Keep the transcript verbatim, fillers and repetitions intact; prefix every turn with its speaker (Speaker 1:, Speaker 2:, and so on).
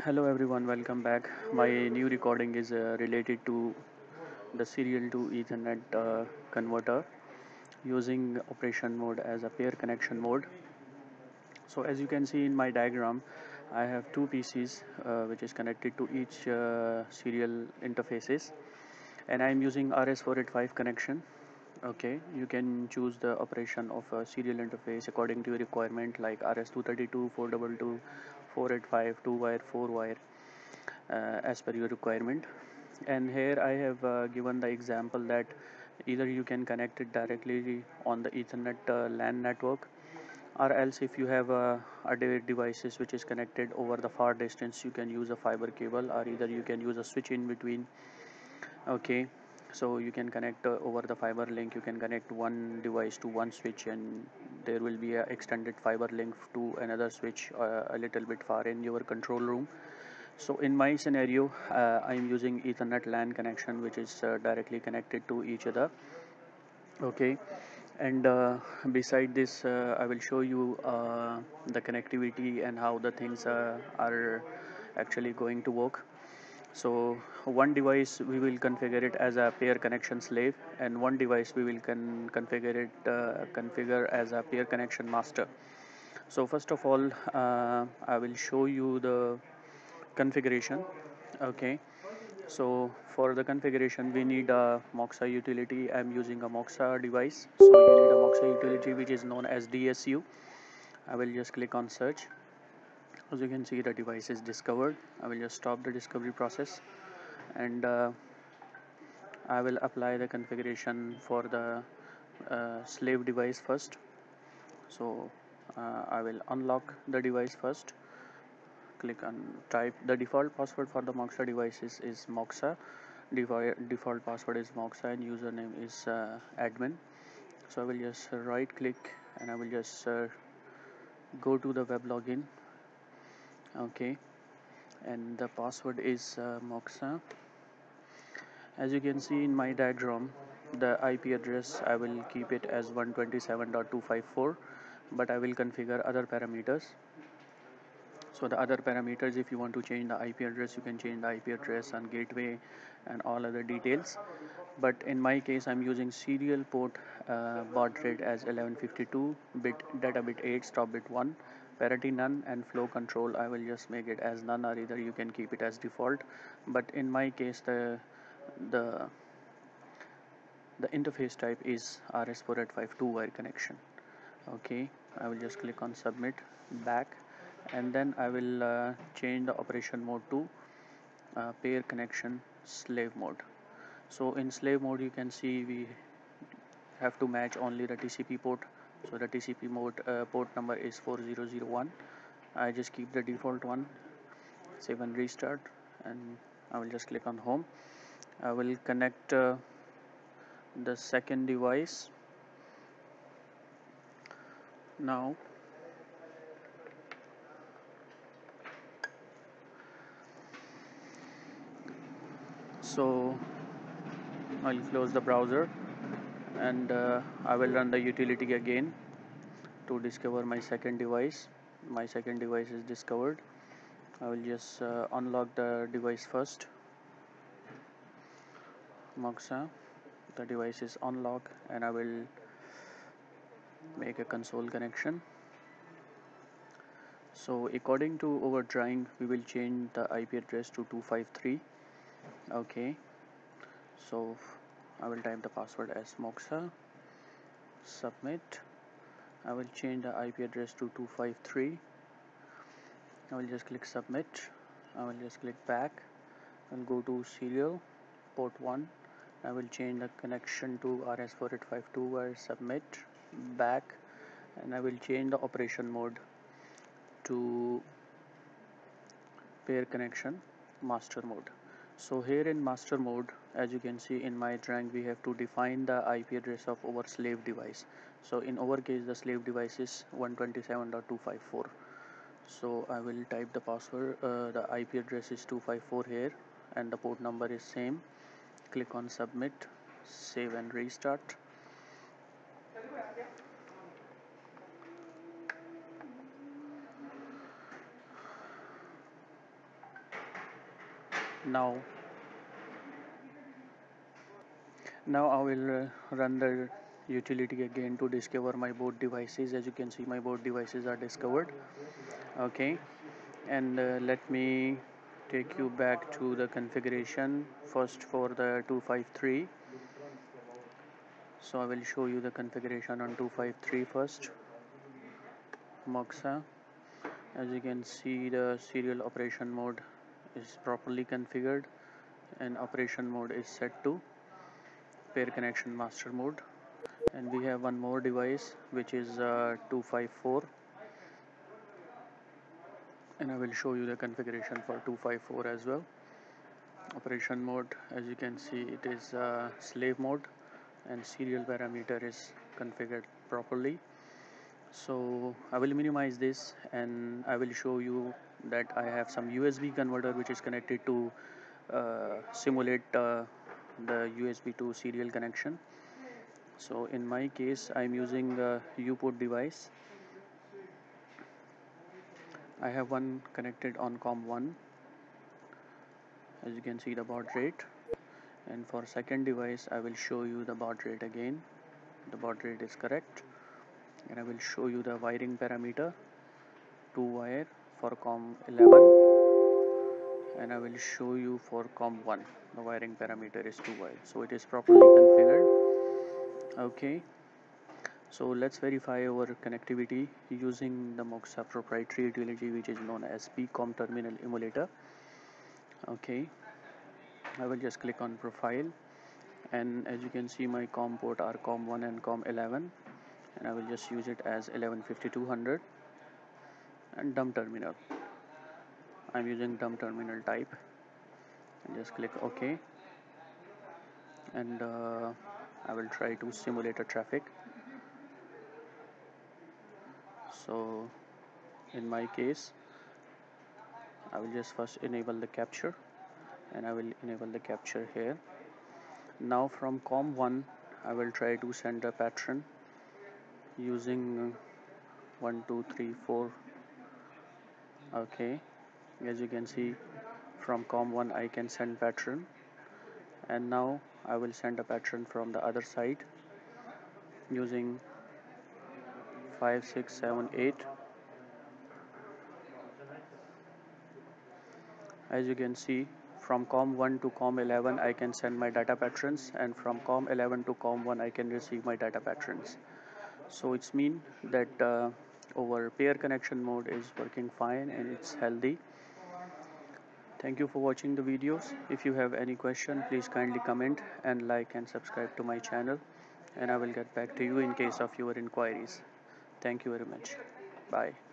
Speaker 1: Hello everyone, welcome back. My new recording is uh, related to the serial to Ethernet uh, converter using operation mode as a pair connection mode. So as you can see in my diagram, I have two P Cs uh, which is connected to each uh, serial interfaces, and I am using R S four eighty-five connection. Okay, you can choose the operation of a serial interface according to your requirement, like R S two thirty-two, four twenty-two, four eighty-five, two wire, four wire, uh, as per your requirement. And here I have uh, given the example that either you can connect it directly on the Ethernet uh, LAN network, or else if you have uh, a de- devices which is connected over the far distance, you can use a fiber cable, or either you can use a switch in between. Okay, so you can connect uh, over the fiber link. You can connect one device to one switch, and there will be a extended fiber link to another switch uh, a little bit far in your control room. So in my scenario, uh, I'm using Ethernet LAN connection, which is uh, directly connected to each other. Okay, and uh, beside this, uh, I will show you uh, the connectivity and how the things uh, are actually going to work. So one device we will configure it as a pair connection slave, and one device we will con- configure it uh, configure as a pair connection master. So first of all, uh, I will show you the configuration. Okay, so for the configuration we need a Moxa utility. I'm using a Moxa device, so you need a Moxa utility which is known as D S U. I will just click on search. As you can see, the device is discovered. I will just stop the discovery process, and uh, I will apply the configuration for the uh, slave device first. So uh, I will unlock the device first. Click on type. The default password for the Moxa devices is Moxa. Default, default password is Moxa, and username is uh, admin. So I will just right click, and I will just uh, go to the web login. Okay, and the password is uh, Moxa. As you can see in my diagram, the I P address I will keep it as one twenty-seven dot two fifty-four, but I will configure other parameters. So the other parameters, if you want to change the I P address, you can change the I P address and gateway and all other details. But in my case, I'm using serial port uh, baud rate as eleven fifty-two, bit data bit eight, stop bit one, parity none, and flow control I will just make it as none, or either you can keep it as default. But in my case, the the the interface type is R S four eighty-five two wire connection. Okay, I will just click on submit, back, and then I will uh, change the operation mode to uh, pair connection slave mode. So in slave mode, you can see we have to match only the T C P port. So the T C P mode uh, port number is four zero zero one. I just keep the default one, save and restart, and I will just click on home. I will connect uh, the second device now. So I'll close the browser, and uh, I will run the utility again to discover my second device. My second device is discovered. I will just uh, unlock the device first. Moxa, the device is unlocked, and I will make a console connection. So according to our drawing, we will change the I P address to two fifty-three. Okay, so I will type the password as Moxa, submit. I will change the I P address to two fifty-three. I will just click submit. I will just click back and go to serial port one. I will change the connection to R S four eight five two where submit, back, and I will change the operation mode to pair connection master mode. So here in master mode, as you can see in my drawing, we have to define the I P address of our slave device. So in our case, the slave device is one twenty-seven dot two fifty-four. So I will type the password. Uh, the I P address is two fifty-four here, and the port number is same. Click on submit, save and restart. now now I will uh, run the utility again to discover my both devices. As you can see, my both devices are discovered. Okay, and uh, let me take you back to the configuration first for the two fifty-three. So I will show you the configuration on two fifty-three first. Moxa. As you can see, the serial operation mode is properly configured and operation mode is set to pair connection master mode. And we have one more device which is uh, two fifty-four, and I will show you the configuration for two fifty-four as well. Operation mode, as you can see, it is uh, slave mode and serial parameter is configured properly. So I will minimize this and I will show you that I have some U S B converter which is connected to uh, simulate uh, the U S B to serial connection. So in my case, I'm using a U-port device. I have one connected on COM one. As you can see the baud rate, and for second device I will show you the baud rate again. The baud rate is correct, and I will show you the wiring parameter, two wire for COM eleven, and I will show you for COM one the wiring parameter is two wire, so it is properly configured. Okay, so let's verify our connectivity using the Moxa proprietary utility which is known as P COM terminal emulator. Okay, I will just click on profile, and as you can see my COM port are COM one and COM eleven, and I will just use it as eleven fifty-two hundred. And dumb terminal, I'm using dumb terminal type, and just click OK, and uh, I will try to simulate a traffic. So in my case, I will just first enable the capture, and I will enable the capture here. Now from COM one I will try to send a pattern using one two three four. Okay, as you can see, from COM one I can send pattern, and now I will send a pattern from the other side using five six seven eight. As you can see, from COM one to COM eleven I can send my data patterns, and from COM eleven to COM one I can receive my data patterns. So it's mean that uh, our pair connection mode is working fine and it's healthy. Thank you for watching the videos. If you have any question, please kindly comment and like and subscribe to my channel, and I will get back to you in case of your inquiries. Thank you very much. Bye.